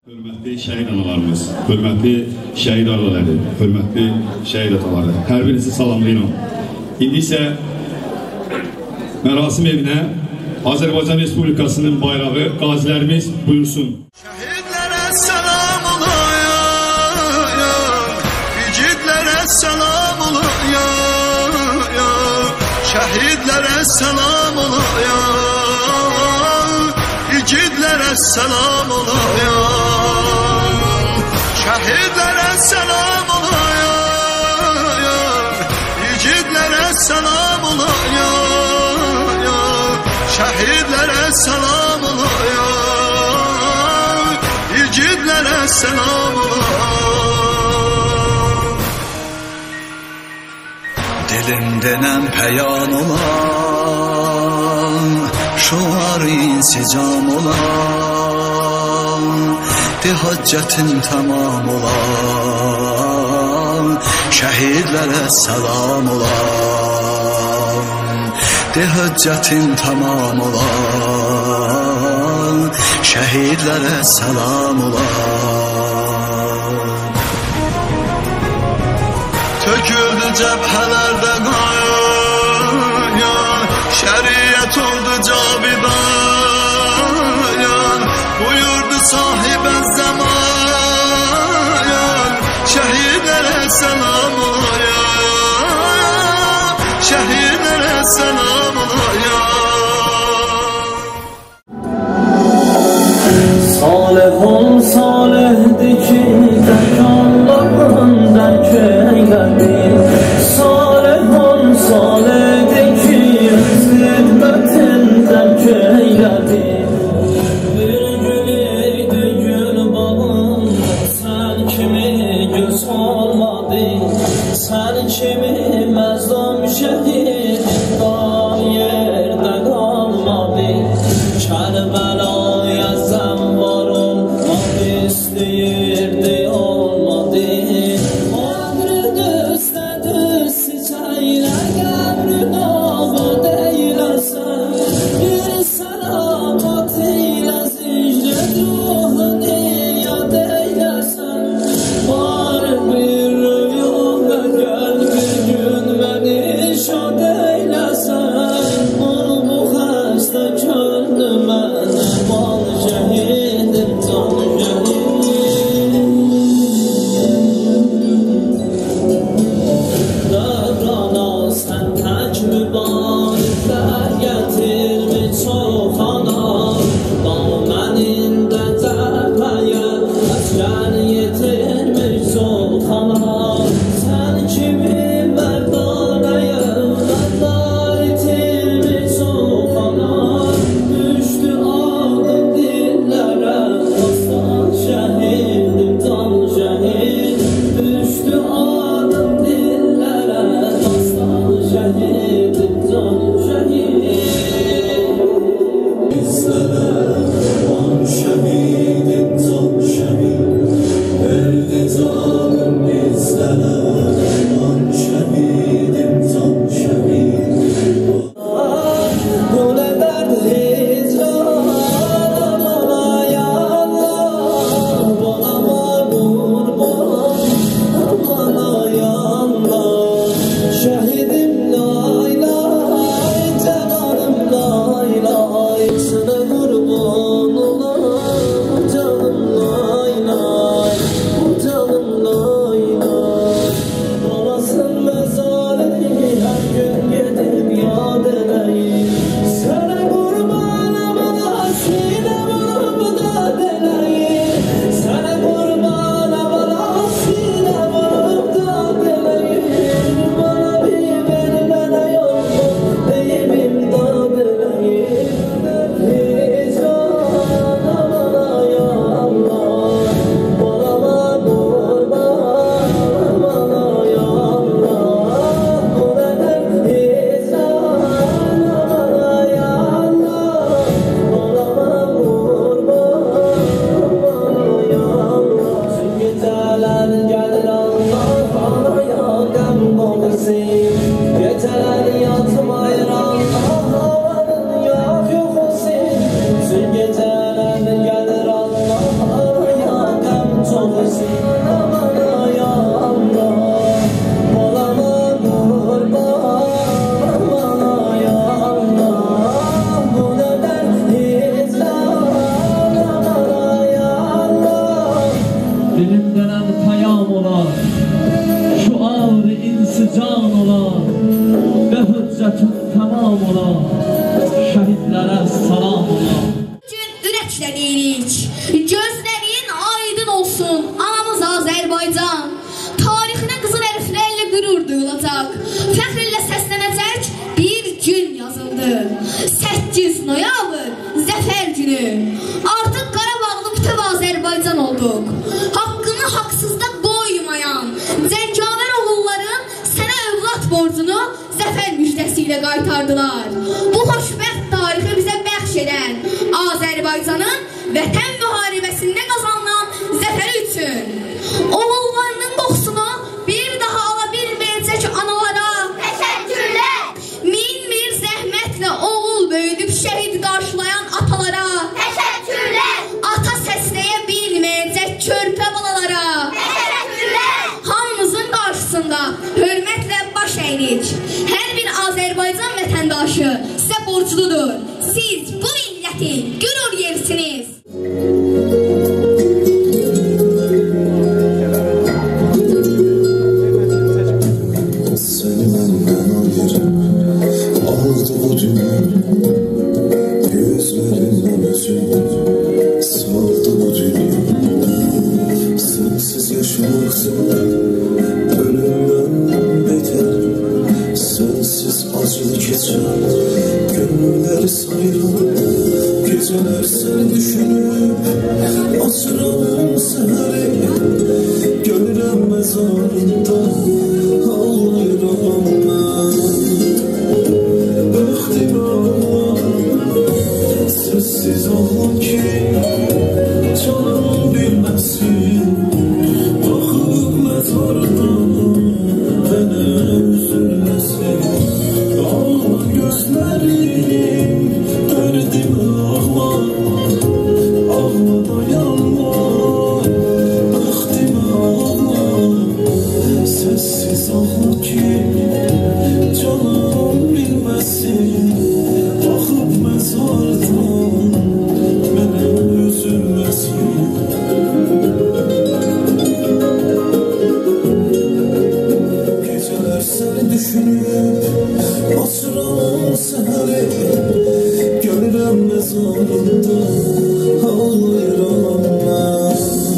Hörmətli şəhid analarımız, hörmətli şəhid arıları, hörmətli şəhid ataları, hər birinizi salamlayıram. İndi isə mərasim evinə Azərbaycan Respublikasının bayrağı qazilərimiz buyursun. Şəhidlərə səlam olayım, igidlərə səlam olayım, şəhidlərə səlam olayım, igidlərə səlam olayım, şəhidlərə səlam olayım, igidlərə səlam olayım, şəhidlərə səlam olayım, igidlərə səlam olayım. Dilimdən pəyan olan, şuar-ı insicam olan, de haccetin tamam olan, şəhidlərə səlam olan, de haccetin tamam olan, şəhidlərə səlam olan. Töküldü cəbhələrdə qayan, şəriət oldu cavidan, buyurdu sahibə zaman, şəhidlərə səlam olayım, şəhidlərə səlam olayım. Salihun salihdir ki, dərk Allah'ın dərk eylədi. Salihun salihdir ki, zidmətin dərk eylədi. Bir gül idi gül bağında, sən kimi göz olmadı, sən kimi məzlum şəhid dar yerdə qalmadı. Kərbəlaya zəmvar olmaq istəyirdi, olmadı. Ağrıdı üstə ola, şəhidlərə salam ola. Gün ürəklə deyirik, gözlərin aydın olsun anamız Azərbaycan. Tarixinə qızıl hərflərlə qürur duyulacaq, fəxrlə səslənəcək bir gün yazıldı. 8 noyabr Zəfər günü. Artıq Qarabağlı bütöv Azərbaycan olduq. Haqqını haqsızda qoymayan cəngavər oğulların sənə övlad borcunu zəfər müjdəsi ilə qaytardılar. Bu xoşbəxt tarixi bizə bəxş edən Azərbaycanın vətən müharibəsində qazanılan zəfəri üçün oğullarının qoxusunu bir daha ala bilməyəcək analara təşəkkürlər. Min bir zəhmətlə oğul böyüdüb şəhid qarşılayan atalara təşəkkürlər. Ata səsləyə bilməyəcək körpə balalara təşəkkürlər. Hamımızın qarşısında hörmətlə baş əyirik. Hər bir Azərbaycan vətəndaşı sizə borcludur. Siz bu milləti qürur yersiniz. Seni benden ayırıp aldı bu dünya, gözlerinden özüm saldı bu dünya. Sensiz yaşamaktan ölümden beter, sensiz acılı geçer gönüller sayran. Geceler sen düşünüp asıranım seheri, görürəm mezarında ağlayıram ben. Bəxtim ağlar, sessiz ağlar ki canım bilməsin. Baxıb mezardan mənə üzülməsin. Ağla gözlərim, dərdim ağlar, ağla dayanlar. Bəxtim ağlar, sessiz ağlar ki canım bilməsin. Baxıb məzardan mənə üzülməsin. Gecələr səni düşünüb asıram səhəri, görürəm məzarında ağlayıram mən.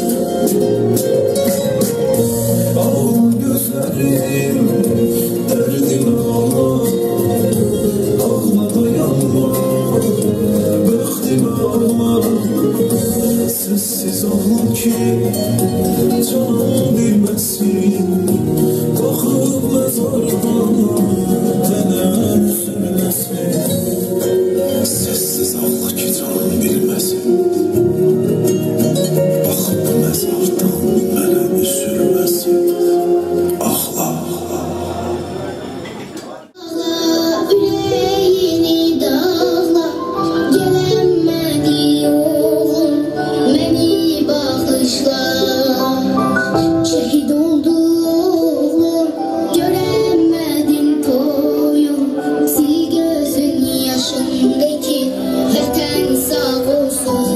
Ağlar gözlərim, dərdim ağlar, ağla dayanlar. Bəxtim ağlar, sessiz ağlar ki canım bilməsin. Baxıb məzardan mənə üzülməsin. Sessiz ağlar ki canım bilməsin. Baxıb məzardan mənə üzülməsin. Ağla. Ürəyini dağla, gələnmədi oğlum, məni bağışla. Şəhid oldu oğlum, görənmədim toyum. Sil gözün yaşındakı vətən sağ olsun.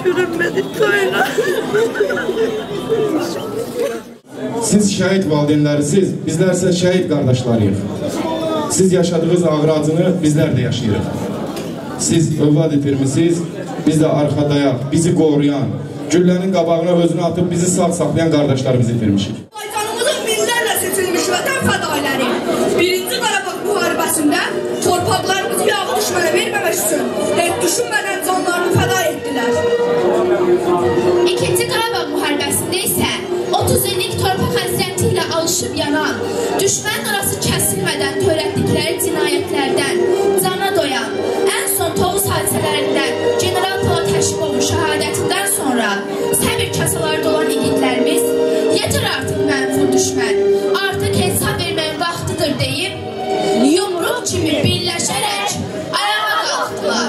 görünmədik toyuna. Siz şəhid valideynlərisiz, bizlər isə şəhid qardaşlarıyıq. Siz yaşadığınız ağır acını bizlər də yaşayırıq. Siz övlad itirmisiniz, biz də arxadayaq, bizi qoruyan, güllənin qabağına özünü atıb bizi sağ saxlayan qardaşlarımızı itirmişik. Azərbaycanımızın minlərlə seçilmiş vətən fədailəri Birinci Qarabağ müharibəsində torpaqlarımızı yağı düşmənə verməmək üçün heç düşünmədən canlarını fəda etdilər. İkinci Qarabağ müharibəsində isə 30 illik torpaq həsrəti ilə alışıb yanan, düşmən arası kəsilmədən törətdikləri cinayətlərdən cana doyan, ən son Tovuz hadisələrindən General Polat Həşimovun şəhadətindən sonra səbir kasalarda olan igidlərimiz yetir artıq mənfur düşmən, artıq hesab verməyin vaxtıdır deyib, yumruq kimi birləşərək ayağa qalxdılar.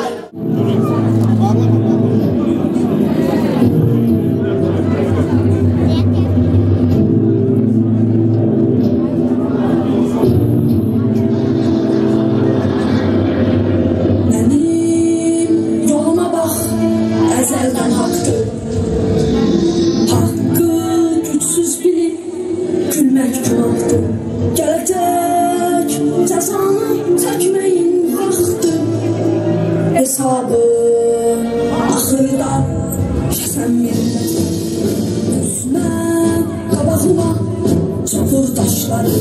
Hesabı axırda kəsən millət Üstümə, qabağıma çapur daşları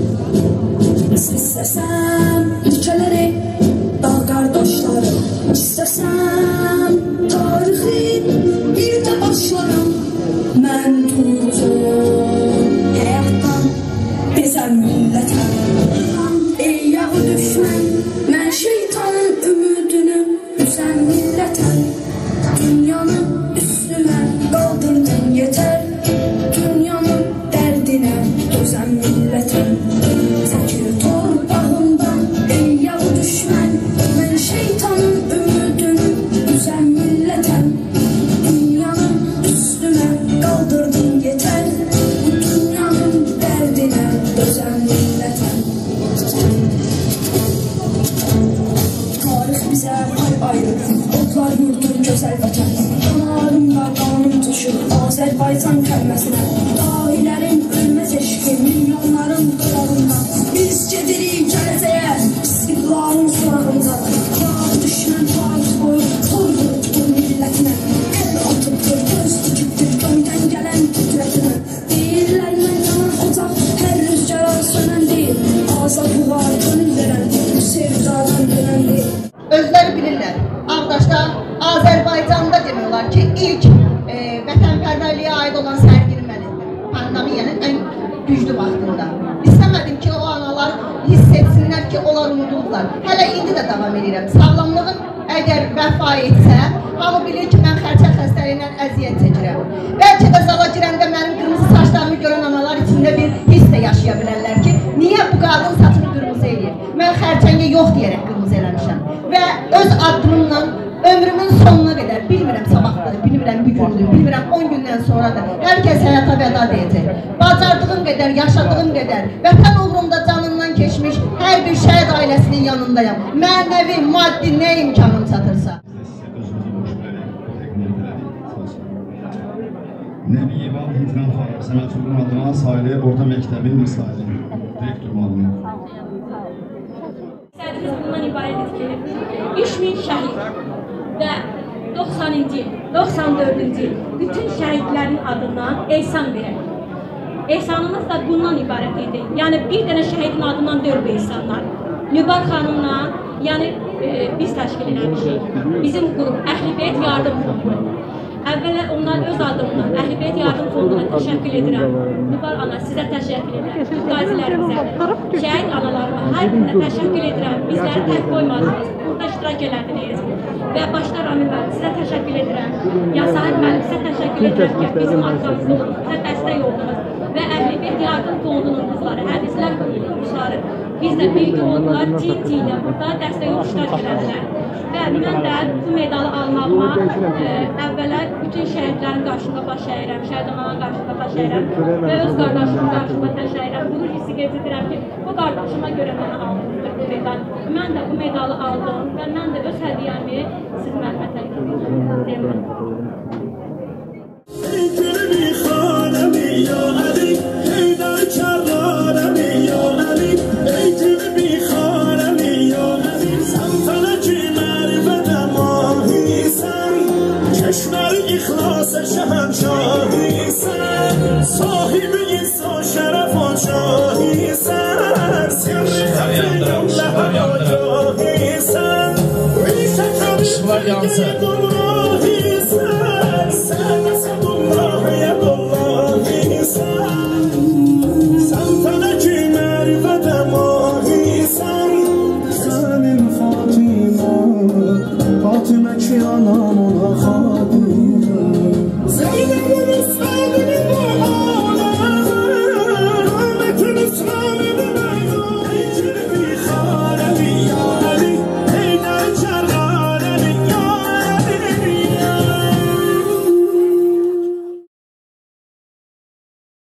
İstəsəm ilkələri, dağ qardaşları İstəsəm tarixi bir də başlarım Mən duracam həyatdan bezən millətəm Ey yağı düşmən, mən şeytanın ümidini Üzən millətəm, dünyanı üstünə qaldırdın yeter Dünyanın dərdinə dözən millətəm Çəkir torpağımdan, ey yağı düşmən Mən şeytanın ümidini üzən millətəm Dünyanın üstünə qaldırdın yeter Dünyanın dərdinə dözən millətəm Tarix bizə pay ayırır, otlar yurdur gözəl vətən Damarımda qanım düşür Azərbaycan kəlməsinə Dahilərin ölməz eşki milyonların qırağından Biz gedirik gələcəyə istiqlalın surağında Yağı düşmən tarix boyu toydur bu millətinə Əl atıbdır, göz dikibdir göydən gələn qüdrətinə Deyirlər mən yanan ocaq hər rüzgara sönən deyil Azadlığa gönül verən bu sevdadan dönən deyil Özləri bilirlər, Ağdaşda, Azərbaycanda demək olar ki, ilk vətənpərvərliyə aid olan sərgirilməlidir. Pandemiyanın ən güclü vaxtında. İstəmədim ki, o analar hiss etsinlər ki, onlar unudulurlar. Hələ indi də davam edirəm. Sağlamlığım əgər vəfa etsə, hamı bilir ki, mən xərçəng xəstəliyindən əziyyət çəkirəm. Bəlkə də zala girəndə mənim qırmızı saçlarımı görən analar içində bir hiss də yaşaya bilərlər ki, niyə bu qadın saçını qırmızı eləyir? Mən xərçəngə yox deyərək qırmızı eləmişəm. Və öz addımımla ömrümün sonuna qədər, bilmirəm sabahdır, bilmirəm bir gündür, bilmirəm 10 gündən sonradır, hər kəs həyata vəda deyəcək. Bacardığım qədər, yaşadığım qədər, vətən uğrunda canından keçmiş hər bir şəhid ailəsinin yanındayım. Mənəvi, maddi nə imkanım çatırsa. Nəbi İvan İtiram Sənətçılığın adına Sahili Orta Məktəbin misali, direktor müəllimi. Sədimiz bundan ibarətdir ki, 3000 şəhid və 90-cı, 94-cü bütün şəhidlərin adından ehsan verək. Ehsanımız da bundan ibarət idi. Yəni bir dənə şəhidin adından 4 ehsanlar. Nübar xanımla, yəni biz təşkil eləmişik. Bizim qrup Əhlibeyt Yardım Fondu. Əvvələ onlar öz adımdan Əhlibeyt Yardım Fonduna təşəkkür edirəm. Nübar ana sizə təşəkkür edirəm. Qazilərimizə, şəhid analarıma hər birinə təşəkkür edirəm. Bizləri tək qoymadınız, burada iştirak elədiniz. Və başda Ramil müəllim sizə təşəkkür edirəm. Yasahid müəllim sizə təşəkkür edirəm ki, bizim arxamızda olub, bizə dəstək oldunuz. Və Əhlibeyt Yardım Fondunun qızları, hədislər qızları bizlə birgə oldular, ciddi ilə burada dəstək iştirak elədilər. Və mən də bu medalı almağıma əvvələ bütün şəhidlərin qarşısında baş əyirəm, şəhid anaların qarşısında baş əyirəm və öz qardaşımın qarşısında baş əyirəm. Qürur hissi keçirdirəm ki, bu qardaşıma görə mənə alınmışdır bu medal. Mən də bu medalı aldım və mən də öz hədiyyəmi siz mənimlə təqdim edirəm. Sultansı. Fatime ki ana